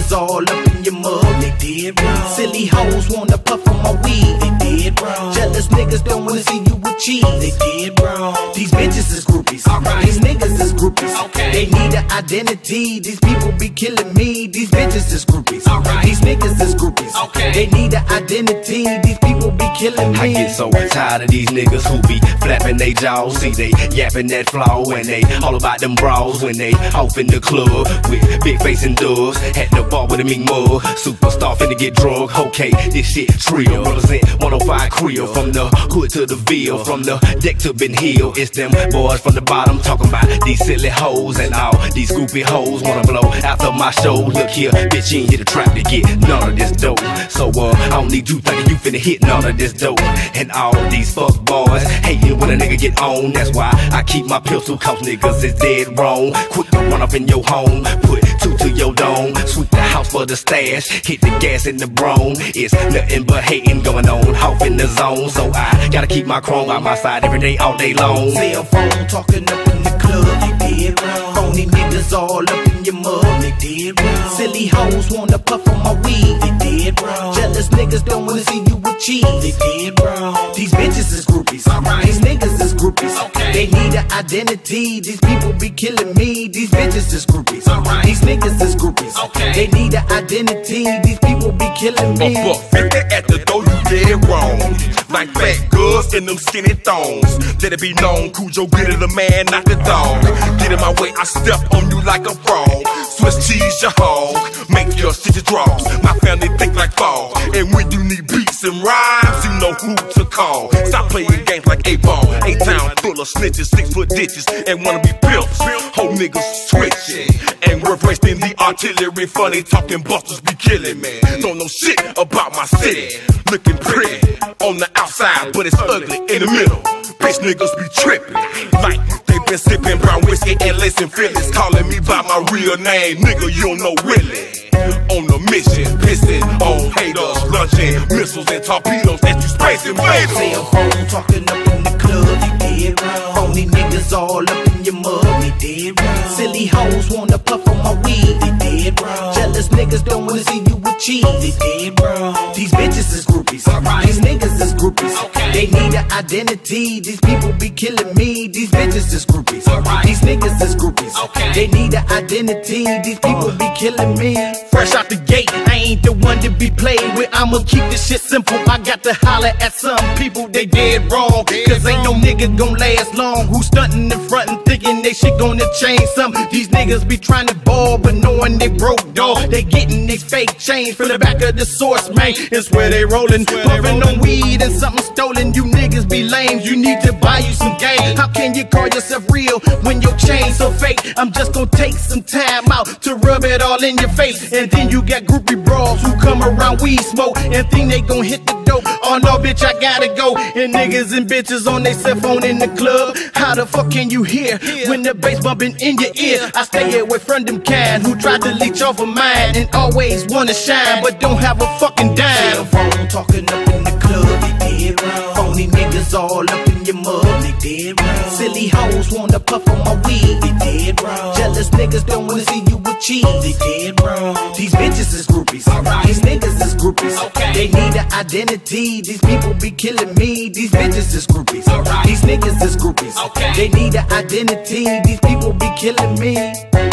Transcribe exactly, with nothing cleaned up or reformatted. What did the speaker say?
niggas all up in your mug. They did wrong. Silly hoes wanna puff on my weed. They did wrong. Jealous niggas don't wanna see you achieve. They did wrong. These bitches is groupies. Alright. These niggas is groupies. Okay. They need an identity. These people be killing me. These bitches is groupies. Alright. These niggas is groupies. Okay. They need an identity. These people be killing me. I get so tired of these niggas who be flapping they jaws. See they yapping that flaw when they all about them bras. When they off in the club with big face and dubs. At the bar with a mean mug. Superstar finna get drunk. Okay, this shit trill. Represent one oh five Creole. From the hood to the Ville. From the deck to Ben Hill. It's them boys from the bottom talking about these silly hoes. And all these goofy hoes wanna blow after my show. Look here, bitch, you ain't hit the trap to get none of this dope. So uh, I don't need you thinking you finna hit none of this dope. And all these fuck boys hating when a nigga get on. That's why I keep my pistol, cause niggas is dead wrong. Quick to run up in your home, put two to your dome. Sweep the house for the stash, hit the gas in the brone. It's nothing but hating going on, off in the zone. So I gotta keep my chrome by my side every day, all day long. Cell phone talking up in the club, they did wrong. Phony niggas all up in your mug, they did wrong. Silly hoes wanna puff on my weed, they did wrong. Jealous niggas don't wanna see you achieve, they did wrong. These bitches is groupies, alright. These niggas is groupies, okay. They need an identity. These people be killing me. These bitches is groupies, alright. These niggas is groupies, okay. They need an identity. These people be killing me. A buck fifty at the door, you dead wrong. Like fat girls in them skinny thongs. Let it be known, Cujo get it a man, not the dog. Get in my way, I step on you like a frog. Swiss cheese your hog, make your stitches draws. My family think like fall, and when you need beats and rhymes, you know who to call. Stop playing games like A-ball. A-town full of snitches, six foot ditches, and wanna be pimps. Whole niggas switching, and we're wasting the artillery. Funny talking busters be killing me. Don't know shit about my city. Looking pretty on the outside, but it's ugly in the middle. Bitch niggas be tripping, like they been sipping brown whiskey and lacing Phillies. Calling me by my real name, nigga, you don't know Willie. On a mission, pissing on haters, launching missiles and torpedoes at you space invaders. Cell phone talking up in the club, they did wrong. Phony niggas all up in your mug, they did wrong. Silly hoes wanna puff on my weed, they did wrong. Jealous niggas don't wanna see you achieve, they did wrong. These bitches is groupies, alright. These niggas is groupies, okay. They need an identity. These people be killing me. These bitches is groupies, alright. These niggas is groupies, okay. They need an identity. These people be killing me. Fresh out the gate, I ain't the one to be played with. I'ma keep this shit simple. I got to holler at some people, they dead wrong. Cause ain't no nigga gon' last long who stuntin' in front and thinking they shit gonna change something. These niggas be trying to ball, but knowing they broke, dog. They getting these fake chains from the back of the source, man. It's where they rollin', puffin' on weed and something stolen. You niggas be lame, you need to buy you some game. How can you call yourself real when your chain's so fake? I'm just gonna take some time out to rub it all in your face. And then you got groupie bras who come around weed smoke and think they gon' hit the dope. Oh no, bitch, I gotta go. And niggas and bitches on their cell phone in the club. How the fuck can you hear when the bass bumping in your ear? I stay away from them kind who try to leech off of mine and always wanna shine but don't have a fucking dime. Cell phone talking up in the club, they did wrong. Phony niggas all up in your mug, they did wrong. Silly hoes wanna puff on my weed, they did wrong. Jealous niggas don't wanna see you achieve, they did wrong. These bitches is groupies, alright. These niggas is groupies, okay. They need an identity. These people be killing me. These bitches is groupies, alright. These niggas is groupies, okay. They need an identity. These people be killing me.